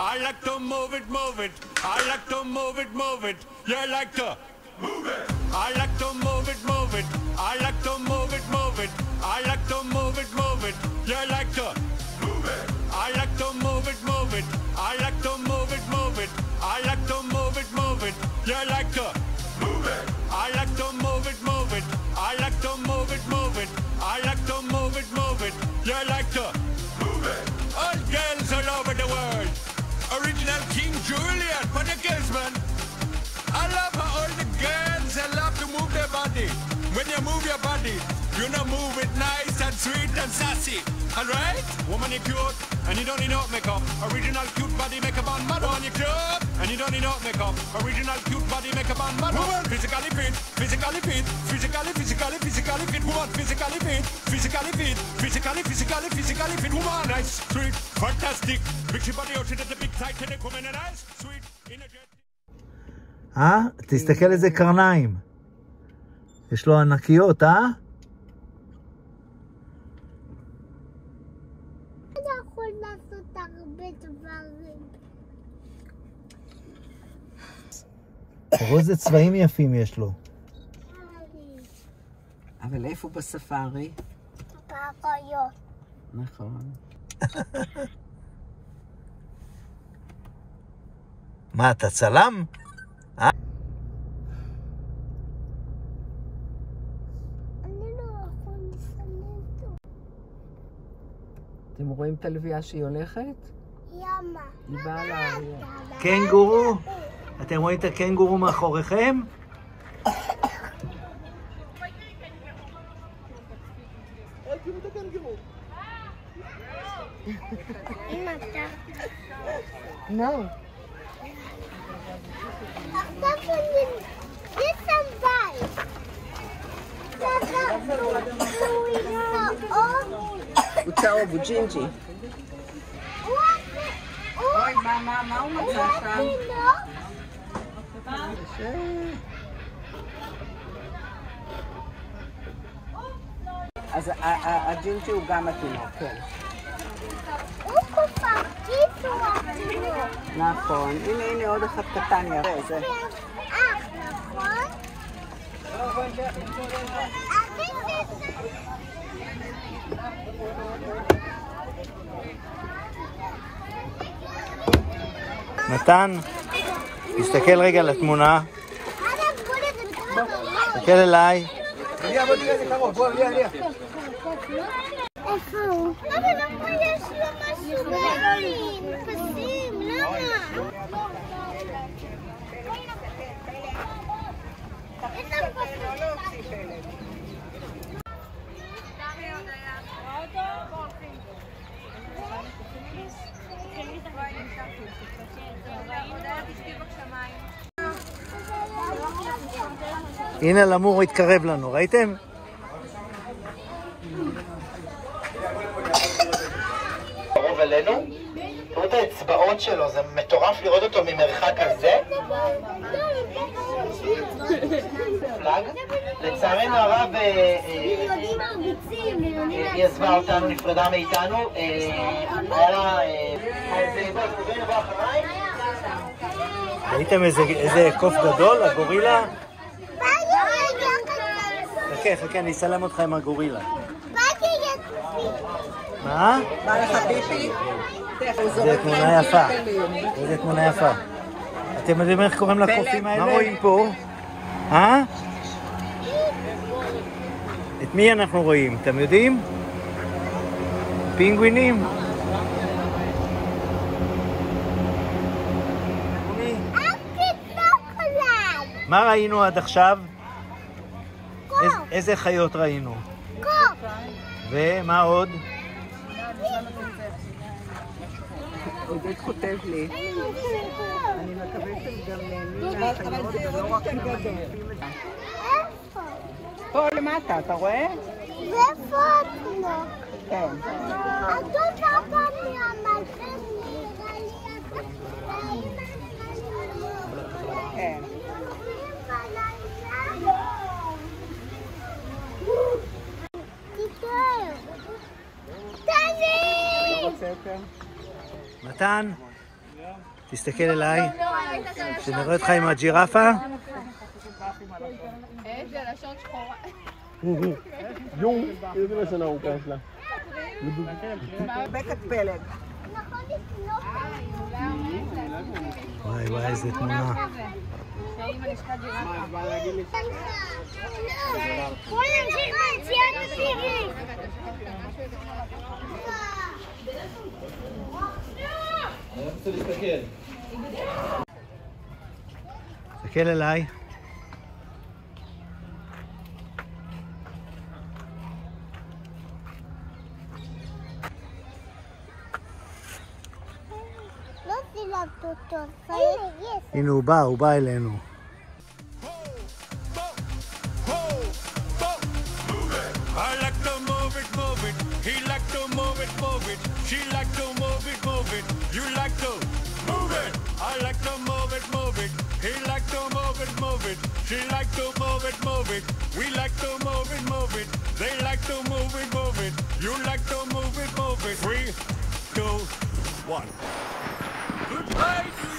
I like to move it, move it. I like to move it, move it. You like to move it. I like to move it, move it. I like to move it, move it. I like to move it, move it. You like to move it. I like to move it, move it. I like to move it, move it. I like to move it, move it. You like to move it. I like to move it, move it. I like to move it, move it. I like to move it, move it. You like to move it. All girls all over the world. Original King Julian for the girls, man. I love how all the girls they love to move their body. When you move your body, you know move it nice and sweet and sassy. Alright? Woman, you cute and you don't need no makeup. Original cute body makeup on mad. Woman, you cute and you don't need no makeup. Original cute body makeup on mad. Woman, physically fit, physically fit, physically fit. Woman, physically fit, physically fit, physically fit. Woman, nice, sweet, fantastic. Big body ocean at the big tight and woman and nice, sweet, energetic. תסתכל איזה קרניים. יש לו ענקיות, אתה יכול לעשות הרבה דברים. תראו איזה צבעים יפים יש לו. אבל איפה בספארי? באחיות. נכון. מה, אתה צלם? אתם רואים את הלוויה שהיא הולכת? ימה. היא באה לאריה. קנגורו? אתם רואים את הקנגורו מאחוריכם? אמא, אתה... לא. עכשיו יש שם בית. הוא צהוב, הוא ג'ינג'י. אוי, מה הוא מצא שם? אז הג'ינג'י הוא גם התינוק, כן. הוא קופרטיס הוא התינוק. נכון. הנה עוד אחד קטן יראה. זה. נכון? מתן, תסתכל רגע על התמונה. תסתכל אליי. איפה הוא? אבל למה יש לו משהו בעין? פסים, למה? הנה למור התקרב לנו, ראיתם? קרוב אלינו, תראו את האצבעות שלו, זה מטורף לראות אותו ממרחק כזה. לצערנו הרב, היא עזבה אותנו, נפרדה מאיתנו, היה לה... ראיתם איזה קוף גדול, הגורילה? חכה, אני אסלם אותך עם הגורילה. מה? בא לך פיפי? זה תמונה יפה. איזה תמונה יפה. אתם יודעים איך קוראים לקופים האלה? מה רואים פה? את מי אנחנו רואים? אתם יודעים? פינגווינים? מה ראינו עד עכשיו? איזה חיות ראינו? קוף. ומה עוד? עודד כותב לי. אני מקווה שגם נהנים מהחיות ולא רק נהנים. איפה? פה למטה, אתה רואה? ואיפה התינוק? כן. אותו דבר מהמלכת כן. מתן, תסתכל אליי. שנראה אותך עם הג'ירפה. איזה לשון שחורה. יום, איזה לשון ארוכה יש לה. בקת פלג. וואי וואי, איזה תמונה. בוא נמשיך ביציאת הסירים. אני רוצה להסתכל. תסתכל אליי. לא סילבת אותו. הנה הוא בא אלינו. I like to move it, he like to move it, she like to move it, you like to move it. I like to move it, he like to move it, she like to move it, we like to move it, they like to move it, you like to move it. 3, 2, 1. Goodbye.